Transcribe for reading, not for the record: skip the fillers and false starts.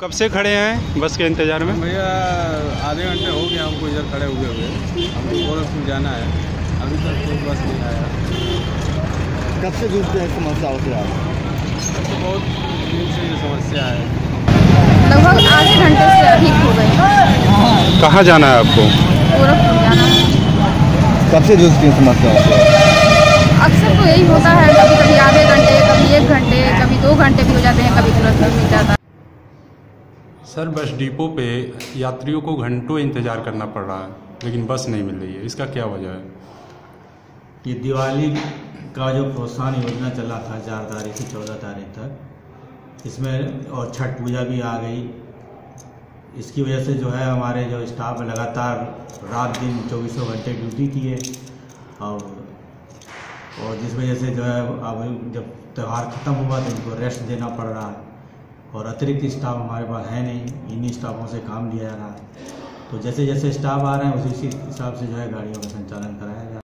कब से खड़े हैं बस के इंतज़ार में? भैया आधे घंटे हो गया हमको इधर खड़े हुए हमको गोरखपुर जाना है, अभी तक कोई बस नहीं आया। कब से जूझते हैं समस्याओं से आप? तो बहुत दिन से ये समस्या है। लगभग आधे घंटे से अधिक हो गए। कहाँ जाना है आपको? गोरखपुर जाना है। कब से जूझती हैं समस्याओं से? अक्सर तो यही होता है, कभी कभी आधे घंटे, कभी 1 घंटे, कभी 2 घंटे भी हो जाते हैं, कभी तुरंत मिल जाता है। सर, बस डिपो पे यात्रियों को घंटों इंतज़ार करना पड़ रहा है, लेकिन बस नहीं मिल रही है। इसका क्या वजह है? ये दिवाली का जो प्रोत्साहन योजना चला था 4 तारीख से 14 तारीख तक, इसमें और छठ पूजा भी आ गई। इसकी वजह से जो है हमारे जो स्टाफ लगातार रात दिन 24 घंटे ड्यूटी किए और जिस वजह से जो है अब जब त्यौहार ख़त्म हुआ तो इनको रेस्ट देना पड़ रहा है और अतिरिक्त स्टाफ हमारे पास है नहीं, इन्हीं स्टाफों से काम लिया जा रहा है। तो जैसे जैसे स्टाफ आ रहे हैं उसी हिसाब से जो है गाड़ियों का संचालन कराया जा रहा है।